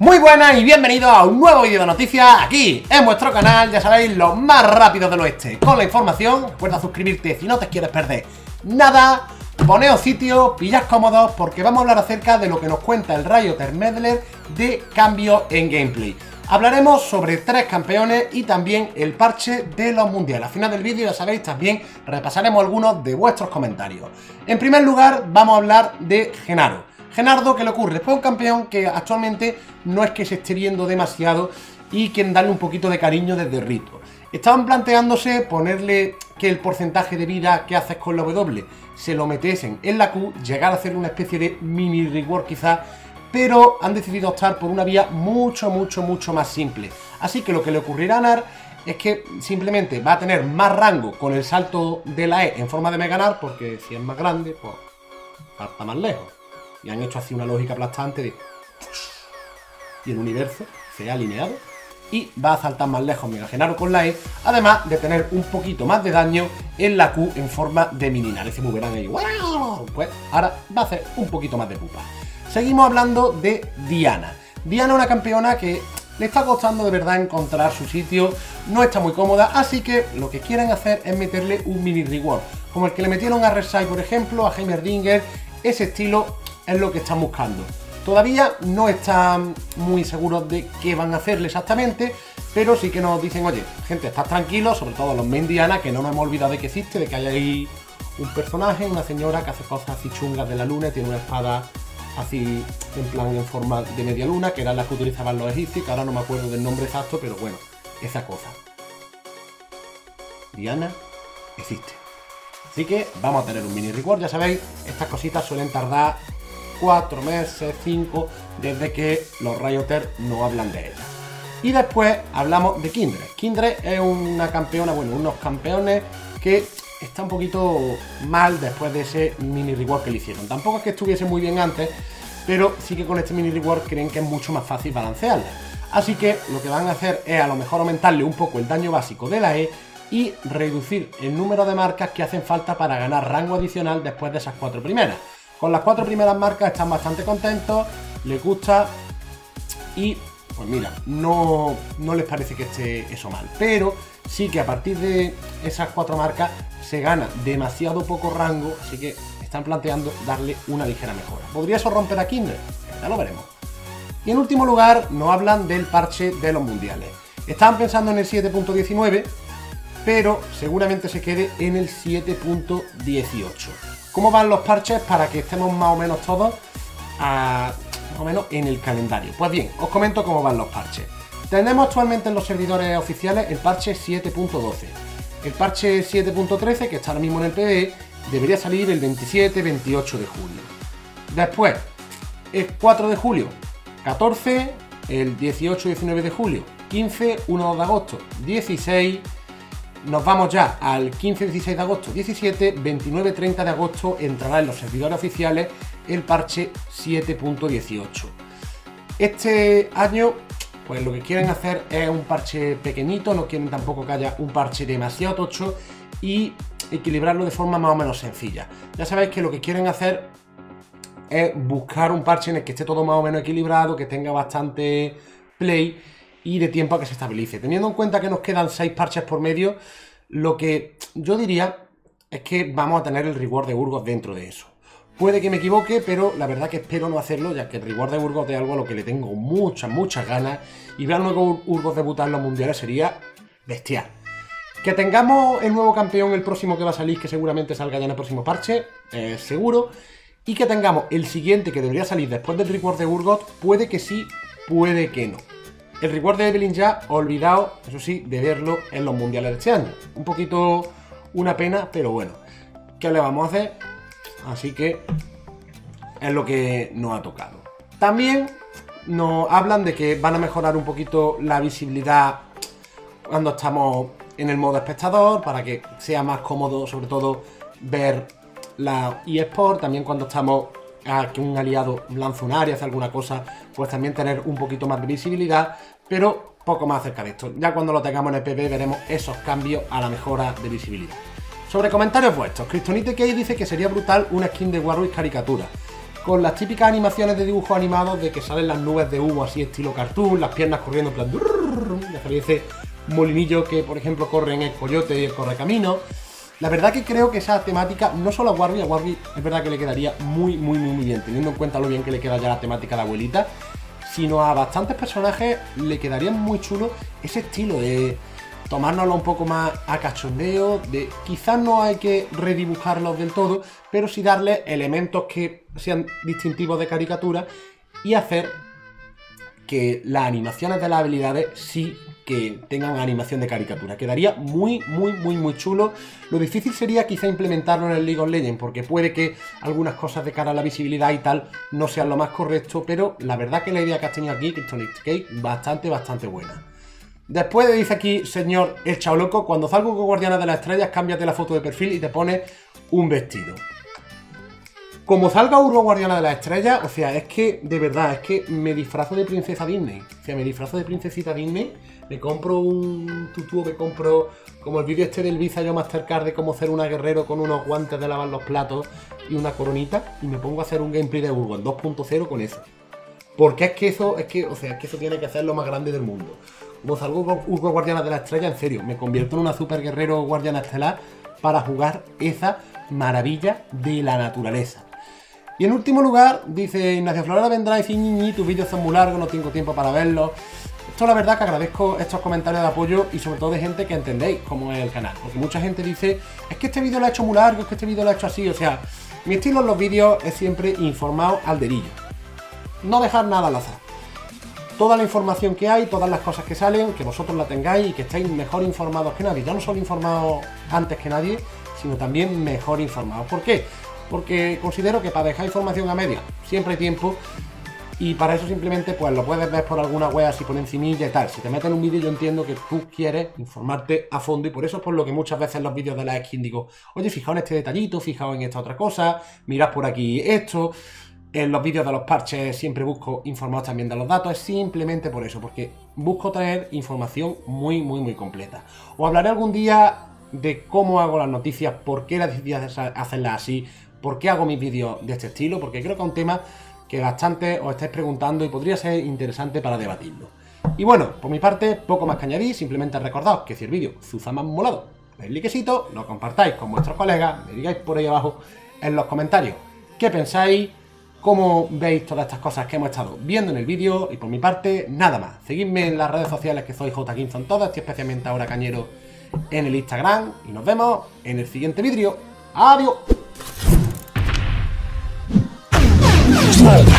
Muy buenas y bienvenidos a un nuevo vídeo de noticias aquí en vuestro canal, ya sabéis, los más rápidos del oeste. Con la información, recuerda suscribirte si no te quieres perder nada. Poneos sitio, pillad cómodos porque vamos a hablar acerca de lo que nos cuenta el Riot Meddler de cambios en gameplay. Hablaremos sobre 3 campeones y también el parche de los mundiales. Al final del vídeo, ya sabéis, también repasaremos algunos de vuestros comentarios. En primer lugar, vamos a hablar de Genaro. Genaro, ¿qué le ocurre? Después un campeón que actualmente no es que se esté viendo demasiado y quieren darle un poquito de cariño desde Rito. Estaban planteándose ponerle que el porcentaje de vida que haces con la W se lo metiesen en la Q, llegar a hacer una especie de mini reward quizás, pero han decidido optar por una vía mucho más simple. Así que lo que le ocurrirá a Nar es que simplemente va a tener más rango con el salto de la E en forma de Mega Nar, porque si es más grande, pues falta más lejos. Y han hecho así una lógica aplastante de... y el universo se ha alineado y va a saltar más lejos Mega Genaro con la E, además de tener un poquito más de daño en la Q en forma de Mininar. Ese moverán ahí, pues ahora va a hacer un poquito más de pupa. Seguimos hablando de Diana. Diana es una campeona que le está costando de verdad encontrar su sitio, no está muy cómoda, así que lo que quieren hacer es meterle un mini reward, como el que le metieron a Rek'Sai, por ejemplo, a Heimerdinger. Ese estilo es lo que están buscando. Todavía no están muy seguros de qué van a hacerle exactamente, pero sí que nos dicen, oye, gente, estad tranquilos, sobre todo los main Diana, que no nos hemos olvidado de que existe, de que hay ahí un personaje, una señora que hace cosas así chungas de la luna, tiene una espada así en plan en forma de media luna, que era la que utilizaban los egipcios, que ahora no me acuerdo del nombre exacto, pero bueno, esa cosa. Diana existe. Así que vamos a tener un mini reward, ya sabéis, estas cositas suelen tardar 4 meses, 5, desde que los Rioters no hablan de ella. Y después hablamos de Kindred. Kindred es una campeona, bueno, unos campeones que está un poquito mal después de ese mini reward que le hicieron. Tampoco es que estuviese muy bien antes, pero sí que con este mini reward creen que es mucho más fácil balancearla. Así que lo que van a hacer es a lo mejor aumentarle un poco el daño básico de la E y reducir el número de marcas que hacen falta para ganar rango adicional después de esas 4 primeras. Con las 4 primeras marcas están bastante contentos, les gusta y pues mira, no les parece que esté eso mal. Pero sí que a partir de esas 4 marcas se gana demasiado poco rango, así que están planteando darle una ligera mejora. ¿Podría eso romper a Kindred? Ya lo veremos. Y en último lugar nos hablan del parche de los mundiales. Estaban pensando en el 7.19, pero seguramente se quede en el 7.18. ¿Cómo van los parches para que estemos más o menos todos más o menos en el calendario? Pues bien, os comento cómo van los parches. Tenemos actualmente en los servidores oficiales el parche 7.12. El parche 7.13, que está ahora mismo en el PvE, debería salir el 27-28 de julio. Después, el 4 de julio, 14, el 18-19 de julio, 15, 1-2 de agosto, 16... Nos vamos ya al 15-16 de agosto, 17, 29-30 de agosto entrará en los servidores oficiales el parche 7.18. Este año, pues lo que quieren hacer es un parche pequeñito, no quieren tampoco que haya un parche demasiado tocho y equilibrarlo de forma más o menos sencilla. Ya sabéis que lo que quieren hacer es buscar un parche en el que esté todo más o menos equilibrado, que tenga bastante play y de tiempo a que se estabilice. Teniendo en cuenta que nos quedan 6 parches por medio, lo que yo diría es que vamos a tener el reward de Urgot dentro de eso. Puede que me equivoque, pero la verdad que espero no hacerlo, ya que el reward de Urgot es algo a lo que le tengo muchas ganas, y ver al nuevo Urgot debutar en los mundiales sería bestial. Que tengamos el nuevo campeón, el próximo que va a salir, que seguramente salga ya en el próximo parche, seguro, y que tengamos el siguiente que debería salir después del reward de Urgot, puede que sí, puede que no. El reward de Evelynn ya, olvidado, eso sí, de verlo en los mundiales de este año. Un poquito una pena, pero bueno, ¿qué le vamos a hacer? Así que es lo que nos ha tocado. También nos hablan de que van a mejorar un poquito la visibilidad cuando estamos en el modo espectador, para que sea más cómodo, sobre todo, ver la eSport. También cuando estamos a que un aliado lanza un área, hace alguna cosa, pues también tener un poquito más de visibilidad, pero poco más acerca de esto. Ya cuando lo tengamos en el PvP veremos esos cambios a la mejora de visibilidad. Sobre comentarios vuestros, Kryptonite Key dice que sería brutal una skin de Warwick caricatura. con las típicas animaciones de dibujos animados de que salen las nubes de humo así estilo cartoon, las piernas corriendo en plan... Ya sabéis, ese molinillo que, por ejemplo, corre en el Coyote y el Correcamino. La verdad que creo que esa temática, no solo a Warby es verdad que le quedaría muy bien, teniendo en cuenta lo bien que le queda ya la temática de abuelita, sino a bastantes personajes le quedaría muy chulo ese estilo de tomárnoslo un poco más a cachondeo, de quizás no hay que redibujarlos del todo, pero sí darle elementos que sean distintivos de caricatura y hacer que las animaciones de las habilidades sí que tengan animación de caricatura. Quedaría muy chulo. Lo difícil sería quizá implementarlo en el League of Legends, porque puede que algunas cosas de cara a la visibilidad y tal no sean lo más correcto, pero la verdad que la idea que has tenido aquí, Kryptonite Cake, bastante buena. Después dice aquí, señor El Chao Loco, cuando salgo con Guardianes de las Estrellas, cámbiate la foto de perfil y te pones un vestido. Como salga Urgo Guardiana de las Estrellas, o sea, es que, de verdad, es que me disfrazo de princesa Disney. O sea, me disfrazo de princesita Disney, me compro un tutú, me compro como el vídeo este del Visa Yo Mastercard de cómo hacer una guerrero con unos guantes de lavar los platos y una coronita, y me pongo a hacer un gameplay de Urgo en 2.0 con eso. Porque es que eso, o sea, es que eso tiene que ser lo más grande del mundo. Como salgo con Urgo Guardiana de la Estrella, en serio, me convierto en una super guerrero guardiana estelar para jugar esa maravilla de la naturaleza. Y en último lugar, dice Ignacio Florera vendrá y dice, ñiñi, tus vídeos son muy largos, no tengo tiempo para verlos. Esto la verdad que agradezco estos comentarios de apoyo y sobre todo de gente que entendéis cómo es el canal. Porque mucha gente dice, es que este vídeo lo he hecho muy largo, es que este vídeo lo he hecho así. O sea, mi estilo en los vídeos es siempre informado al dedillo. No dejar nada al azar. Toda la información que hay, todas las cosas que salen, que vosotros la tengáis y que estéis mejor informados que nadie. Yo no solo informado antes que nadie, sino también mejor informados. ¿Por qué? Porque considero que para dejar información a media siempre hay tiempo y para eso simplemente pues lo puedes ver por alguna web así por encimilla y tal. Si te metes en un vídeo yo entiendo que tú quieres informarte a fondo y por eso es por lo que muchas veces en los vídeos de la skin digo, oye, fijaos en este detallito, fijaos en esta otra cosa, mirad por aquí esto. En los vídeos de los parches siempre busco informaros también de los datos, es simplemente por eso, porque busco traer información muy completa. Os hablaré algún día de cómo hago las noticias, por qué decidí hacerlas así, por qué hago mis vídeos de este estilo, porque creo que es un tema que bastante os estáis preguntando y podría ser interesante para debatirlo. Y bueno, por mi parte, poco más que añadir, simplemente recordaos que si el vídeo os ha más molado, dais likecito, lo compartáis con vuestros colegas, me digáis por ahí abajo en los comentarios qué pensáis, cómo veis todas estas cosas que hemos estado viendo en el vídeo y por mi parte, nada más. Seguidme en las redes sociales que soy JKinzo en todas, y especialmente ahora Cañero en el Instagram y nos vemos en el siguiente vídeo. ¡Adiós!